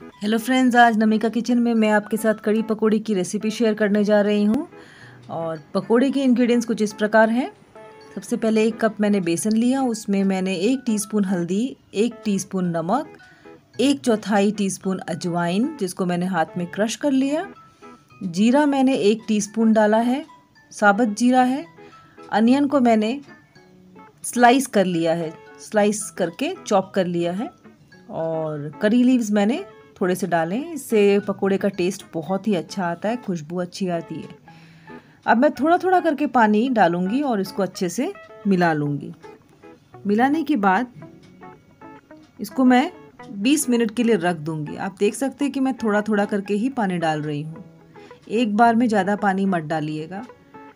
Hello friends, आज Namika kitchen में मैं आपके साथ कड़ी पकौड़ी की रेसिपी शेयर करने जा रही हूँ। और पकौड़े के इंग्रेडिएंट्स कुछ इस प्रकार हैं। सबसे पहले 1 कप मैंने बेसन लिया, उसमें मैंने 1 टीस्पून हल्दी, 1 टीस्पून नमक, 1/4 टीस्पून अजवाइन जिसको मैंने हाथ में क्रश कर लिया। जीरा मैंने 1 टीस्पून डाला है, साबुत जीरा है। अनियन को मैंने स्लाइस कर लिया है, स्लाइस करके चॉप कर लिया है। और करी लीव्स मैंने थोड़े से डालें, इससे पकोड़े का टेस्ट बहुत ही अच्छा आता है, खुशबू अच्छी आती है। अब मैं थोड़ा थोड़ा करके पानी डालूंगी और इसको अच्छे से मिला लूँगी। मिलाने के बाद इसको मैं 20 मिनट के लिए रख दूंगी। आप देख सकते हैं कि मैं थोड़ा थोड़ा करके ही पानी डाल रही हूँ, एक बार में ज़्यादा पानी मत डालिएगा।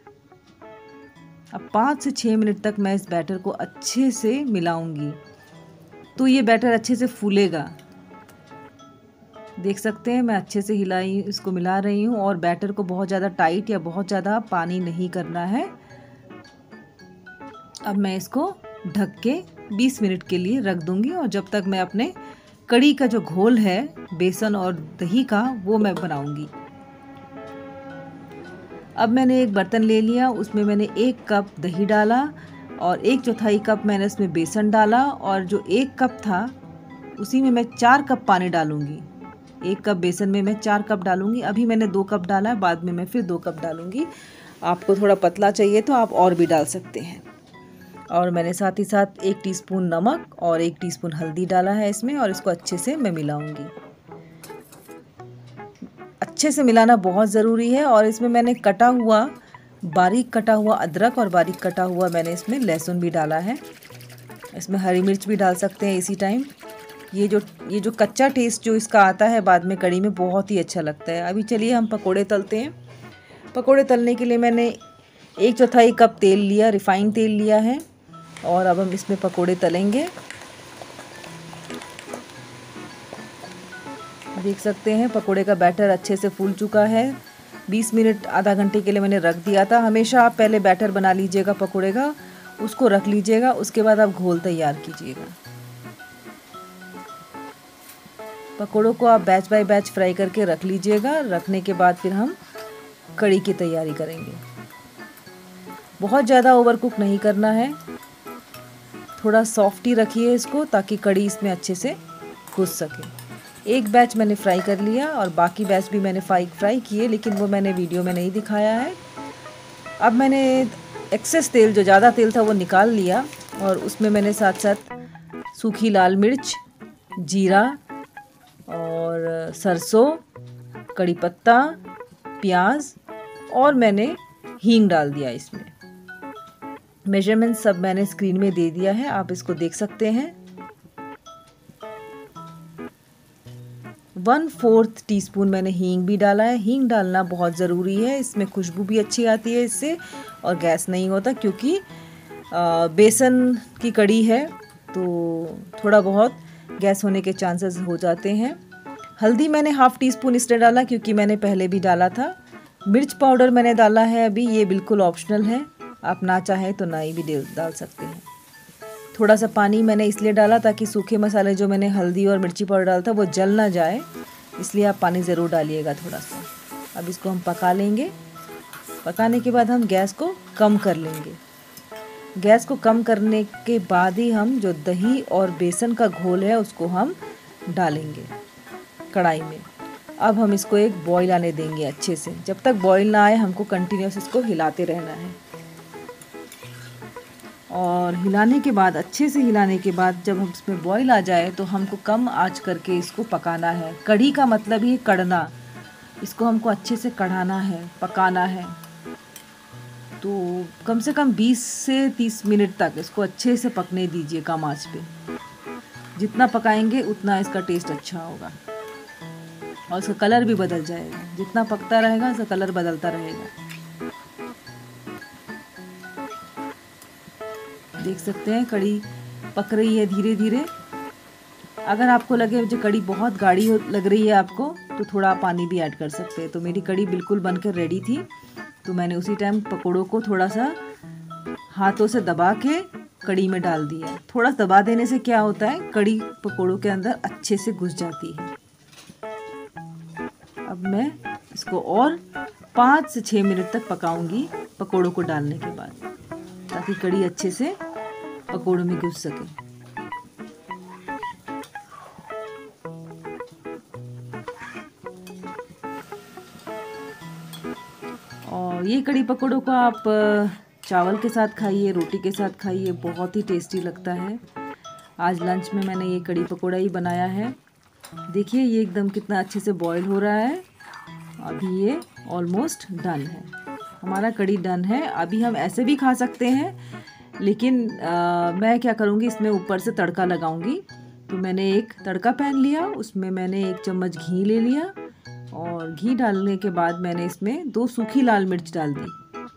अब 5 से 6 मिनट तक मैं इस बैटर को अच्छे से मिलाऊंगी, तो ये बैटर अच्छे से फूलेगा। देख सकते हैं मैं अच्छे से इसको मिला रही हूँ। और बैटर को बहुत ज़्यादा टाइट या बहुत ज़्यादा पानी नहीं करना है। अब मैं इसको ढक के 20 मिनट के लिए रख दूंगी, और जब तक मैं अपने कड़ी का जो घोल है बेसन और दही का, वो मैं बनाऊंगी। अब मैंने एक बर्तन ले लिया, उसमें मैंने 1 कप दही डाला और 1/4 कप मैंने इसमें बेसन डाला, और जो 1 कप था उसी में मैं 4 कप पानी डालूंगी। 1 कप बेसन में मैं 4 कप डालूंगी। अभी मैंने 2 कप डाला है, बाद में मैं फिर 2 कप डालूंगी। आपको थोड़ा पतला चाहिए तो आप और भी डाल सकते हैं। और मैंने साथ ही साथ 1 टीस्पून नमक और 1 टीस्पून हल्दी डाला है इसमें, और इसको अच्छे से मैं मिलाऊंगी। अच्छे से मिलाना बहुत ज़रूरी है। और इसमें मैंने बारीक कटा हुआ अदरक और बारीक कटा हुआ मैंने इसमें लहसुन भी डाला है। इसमें हरी मिर्च भी डाल सकते हैं इसी टाइम। ये जो कच्चा टेस्ट जो इसका आता है बाद में कड़ी में, बहुत ही अच्छा लगता है। अभी चलिए हम पकोड़े तलते हैं। पकोड़े तलने के लिए मैंने 1/4 कप तेल लिया, रिफाइंड तेल लिया है, और अब हम इसमें पकोड़े तलेंगे। देख सकते हैं पकोड़े का बैटर अच्छे से फूल चुका है। 20 मिनट आधा घंटे के लिए मैंने रख दिया था। हमेशा आप पहले बैटर बना लीजिएगा पकोड़े का, उसको रख लीजिएगा, उसके बाद आप घोल तैयार कीजिएगा। पकोड़ों को आप बैच बाय बैच फ्राई करके रख लीजिएगा। रखने के बाद फिर हम कड़ी की तैयारी करेंगे। बहुत ज़्यादा ओवर कुक नहीं करना है, थोड़ा सॉफ्ट ही रखिए इसको, ताकि कड़ी इसमें अच्छे से घुस सके। एक बैच मैंने फ्राई कर लिया और बाकी बैच भी मैंने फ्राई किए, लेकिन वो मैंने वीडियो में नहीं दिखाया है। अब मैंने एक्सेस तेल, जो ज़्यादा तेल था, वो निकाल लिया, और उसमें मैंने साथ साथ सूखी लाल मिर्च, जीरा और सरसों, कड़ी पत्ता, प्याज और मैंने हींग डाल दिया इसमें। मेजरमेंट सब मैंने स्क्रीन में दे दिया है, आप इसको देख सकते हैं। 1/4 टीस्पून मैंने हींग भी डाला है। हींग डालना बहुत ज़रूरी है, इसमें खुशबू भी अच्छी आती है इससे, और गैस नहीं होता, क्योंकि बेसन की कड़ी है तो थोड़ा बहुत गैस होने के चांसेस हो जाते हैं। हल्दी मैंने 1/2 टीस्पून इसलिए डाला क्योंकि मैंने पहले भी डाला था। मिर्च पाउडर मैंने डाला है अभी, ये बिल्कुल ऑप्शनल है, आप ना चाहें तो ना ही भी डाल सकते हैं। थोड़ा सा पानी मैंने इसलिए डाला ताकि सूखे मसाले जो मैंने हल्दी और मिर्ची पाउडर डाला था वो जल ना जाए, इसलिए आप पानी ज़रूर डालिएगा थोड़ा सा। अब इसको हम पका लेंगे। पकाने के बाद हम गैस को कम कर लेंगे। गैस को कम करने के बाद ही हम जो दही और बेसन का घोल है उसको हम डालेंगे कढ़ाई में। अब हम इसको एक बॉईल आने देंगे अच्छे से। जब तक बॉईल ना आए हमको कंटिन्यूस इसको हिलाते रहना है। और हिलाने के बाद, अच्छे से हिलाने के बाद, जब हम इसमें बॉईल आ जाए तो हमको कम आंच करके इसको पकाना है। कढ़ी का मतलब ही कढ़ना, इसको हमको अच्छे से कढ़ाना है, पकाना है। तो कम से कम 20 से 30 मिनट तक इसको अच्छे से पकने दीजिए कम आंच पे। जितना पकाएंगे उतना इसका टेस्ट अच्छा होगा, और इसका कलर भी बदल जाएगा। जितना पकता रहेगा इसका कलर बदलता रहेगा। देख सकते हैं कड़ी पक रही है धीरे धीरे। अगर आपको लगे जो कड़ी बहुत गाढ़ी लग रही है आपको, तो थोड़ा पानी भी ऐड कर सकते हैं। तो मेरी कड़ी बिल्कुल बनकर रेडी थी, तो मैंने उसी टाइम पकोड़ों को थोड़ा सा हाथों से दबा के कड़ी में डाल दिया। थोड़ा दबा देने से क्या होता है, कड़ी पकोड़ों के अंदर अच्छे से घुस जाती है। अब मैं इसको और 5 से 6 मिनट तक पकाऊंगी पकोड़ों को डालने के बाद, ताकि कड़ी अच्छे से पकोड़ों में घुस सके। और ये कड़ी पकोड़ों को आप चावल के साथ खाइए, रोटी के साथ खाइए, बहुत ही टेस्टी लगता है। आज लंच में मैंने ये कड़ी पकोड़ा ही बनाया है। देखिए ये एकदम कितना अच्छे से बॉईल हो रहा है। अभी ये ऑलमोस्ट डन है, हमारा कड़ी डन है। अभी हम ऐसे भी खा सकते हैं, लेकिन मैं क्या करूँगी, इसमें ऊपर से तड़का लगाऊंगी। तो मैंने एक तड़का पैन लिया, उसमें मैंने 1 चम्मच घी ले लिया और घी डालने के बाद मैंने इसमें 2 सूखी लाल मिर्च डाल दी।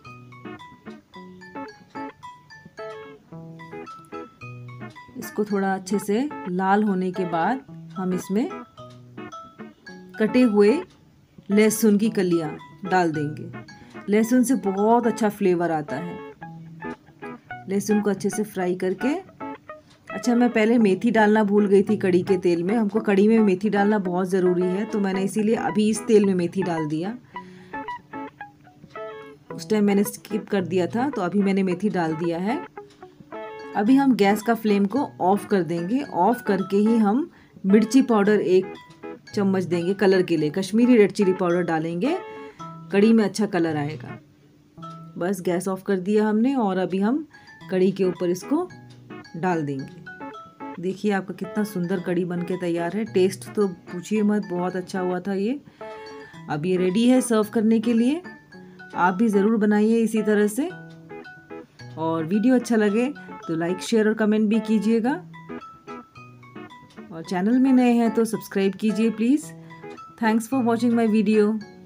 इसको थोड़ा अच्छे से लाल होने के बाद हम इसमें कटे हुए लहसुन की कलियां डाल देंगे। लहसुन से बहुत अच्छा फ्लेवर आता है। लहसुन को अच्छे से फ्राई करके, अच्छा मैं पहले मेथी डालना भूल गई थी कड़ी के तेल में। हमको कड़ी में मेथी डालना बहुत ज़रूरी है, तो मैंने इसीलिए अभी इस तेल में मेथी डाल दिया। उस टाइम मैंने स्किप कर दिया था, तो अभी मैंने मेथी डाल दिया है। अभी हम गैस का फ्लेम को ऑफ कर देंगे। ऑफ करके ही हम मिर्ची पाउडर 1 चम्मच देंगे कलर के लिए। कश्मीरी रेड चिली पाउडर डालेंगे, कड़ी में अच्छा कलर आएगा। बस गैस ऑफ कर दिया हमने और अभी हम कड़ी के ऊपर इसको डाल देंगे। देखिए आपका कितना सुंदर कड़ी बनके तैयार है। टेस्ट तो पूछिए मत, बहुत अच्छा हुआ था ये। अब ये रेडी है सर्व करने के लिए। आप भी ज़रूर बनाइए इसी तरह से। और वीडियो अच्छा लगे तो लाइक, शेयर और कमेंट भी कीजिएगा। और चैनल में नए हैं तो सब्सक्राइब कीजिए please. Thanks for watching my video.